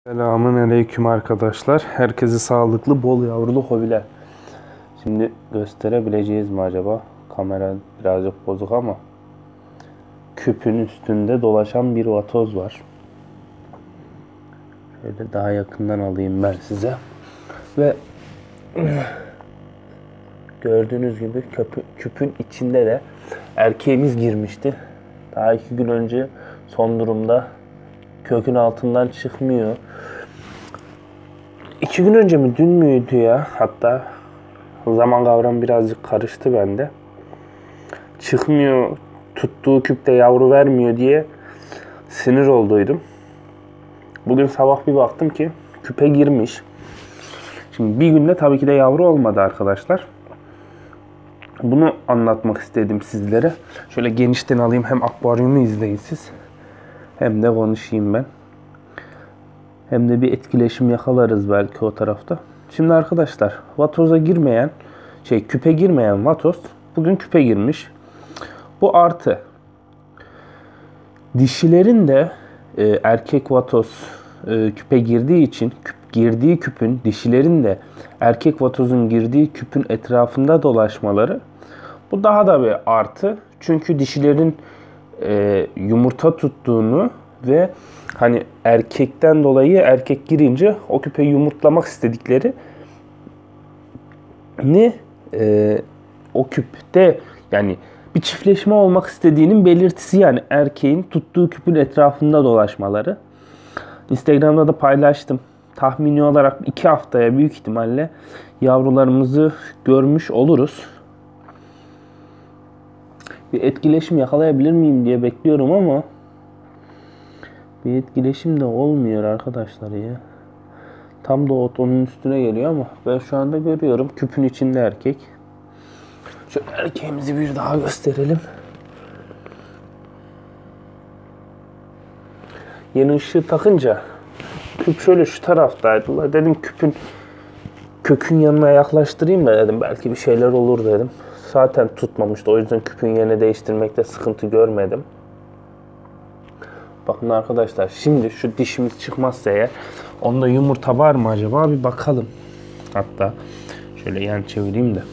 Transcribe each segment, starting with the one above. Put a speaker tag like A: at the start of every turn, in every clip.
A: Selamünaleyküm arkadaşlar. Herkese sağlıklı, bol yavrulu hobiler. Şimdi gösterebileceğiz mi acaba? Kamera birazcık bozuk ama küpün üstünde dolaşan bir vatoz var. Şöyle daha yakından alayım ben size. Ve gördüğünüz gibi küpün içinde de erkeğimiz girmişti. Daha 2 gün önce son durumda kökün altından çıkmıyor. 2 gün önce mi dün müydü ya? Hatta zaman kavramı birazcık karıştı bende. Çıkmıyor, tuttuğu küpte yavru vermiyor diye sinir olduydum. Bugün sabah bir baktım ki küpe girmiş. Şimdi bir günde tabii ki de yavru olmadı arkadaşlar. Bunu anlatmak istedim sizlere. Şöyle genişten alayım, hem akvaryumu izleyin siz, hem de konuşayım ben. Hem de bir etkileşim yakalarız belki o tarafta. Şimdi arkadaşlar, vatoza girmeyen, küpe girmeyen vatoz bugün küpe girmiş. Bu artı. Dişilerin de erkek vatoz küpe girdiği için girdiği küpün, dişilerin de erkek vatozun girdiği küpün etrafında dolaşmaları, bu daha da bir artı. Çünkü dişilerin yumurta tuttuğunu ve hani erkekten dolayı erkek girince o küpe yumurtlamak istedikleri o küpte, yani bir çiftleşme olmak istediğinin belirtisi, yani erkeğin tuttuğu küpün etrafında dolaşmaları. Instagram'da da paylaştım. Tahmini olarak 2 haftaya büyük ihtimalle yavrularımızı görmüş oluruz. Bir etkileşim yakalayabilir miyim diye bekliyorum ama bir etkileşim de olmuyor arkadaşlar ya. Tam da onun üstüne geliyor ama ben şu anda görüyorum. Küpün içinde erkek. Şu erkeğimizi bir daha gösterelim. Yeni ışığı takınca küp şöyle şu taraftaydı. Dedim kökün yanına yaklaştırayım da dedim. Belki bir şeyler olur dedim. Zaten tutmamıştı. O yüzden küpün yerini değiştirmekte sıkıntı görmedim. Bakın arkadaşlar, şimdi şu dişimiz çıkmazsa eğer, onda yumurta var mı acaba bir bakalım. Hatta şöyle yan çevireyim de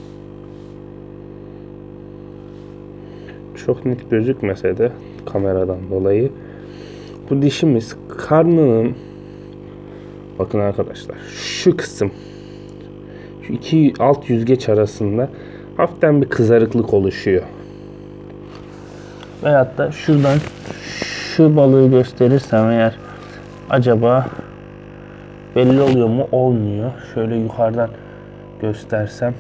A: çok net gözükmese de kameradan dolayı, bu dişimiz karnının, bakın arkadaşlar, şu kısım, şu iki alt yüzgeç arasında hafiften bir kızarıklık oluşuyor. Veyahut da şuradan şu balığı gösterirsem eğer, acaba belli oluyor mu? Olmuyor. Şöyle yukarıdan göstersem,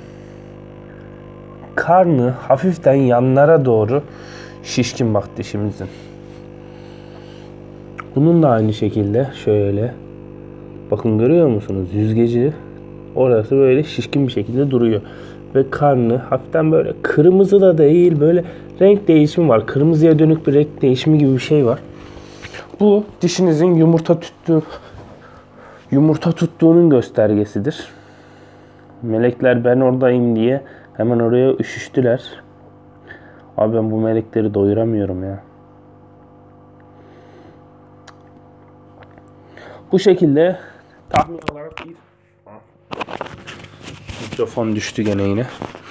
A: karnı hafiften yanlara doğru şişkin bak dişimizin. Bunun da aynı şekilde şöyle, bakın görüyor musunuz? Yüzgeci orası böyle şişkin bir şekilde duruyor. Ve karnı hafiften böyle kırmızı da değil, böyle renk değişimi var. Kırmızıya dönük bir renk değişimi gibi bir şey var. Bu dişinizin yumurta tuttuğunun göstergesidir. Melekler ben oradayım diye hemen oraya üşüştüler. Abi ben bu melekleri doyuramıyorum ya. Bu şekilde tahmin olarak bir mikrofon düştü gene yine.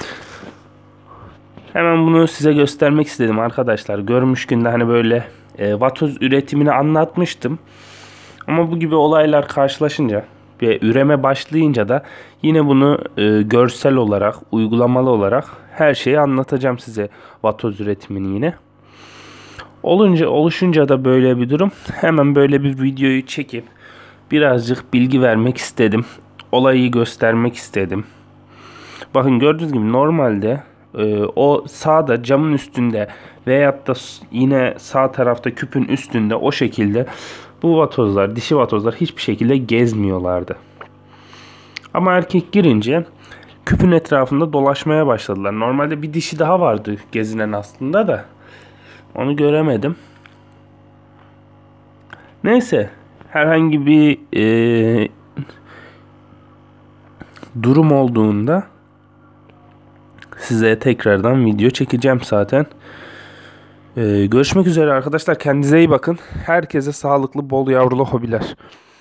A: Hemen bunu size göstermek istedim arkadaşlar. Görmüşken de hani böyle vatoz üretimini anlatmıştım. Ama bu gibi olaylar karşılaşınca ve üreme başlayınca da yine bunu görsel olarak, uygulamalı olarak her şeyi anlatacağım size, vatoz üretimini yine. Oluşunca da böyle bir durum, hemen böyle bir videoyu çekip birazcık bilgi vermek istedim. Olayı göstermek istedim. Bakın gördüğünüz gibi normalde o sağda camın üstünde veyahut da yine sağ tarafta küpün üstünde o şekilde bu vatozlar, dişi vatozlar hiçbir şekilde gezmiyorlardı. Ama erkek girince küpün etrafında dolaşmaya başladılar. Normalde bir dişi daha vardı gezinen aslında da onu göremedim. Neyse, herhangi bir durum olduğunda size tekrardan video çekeceğim zaten. Görüşmek üzere arkadaşlar. Kendinize iyi bakın. Herkese sağlıklı, bol yavrulu hobiler.